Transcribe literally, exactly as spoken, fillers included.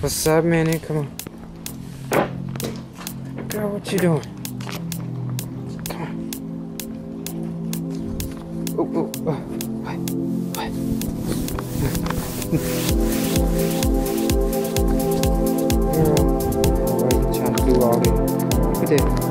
What's up, Minnie? Come on. Girl, what you doing? Come on. Oh, oh, oh. What? What? Girl, why are you trying to do all this? Look at that.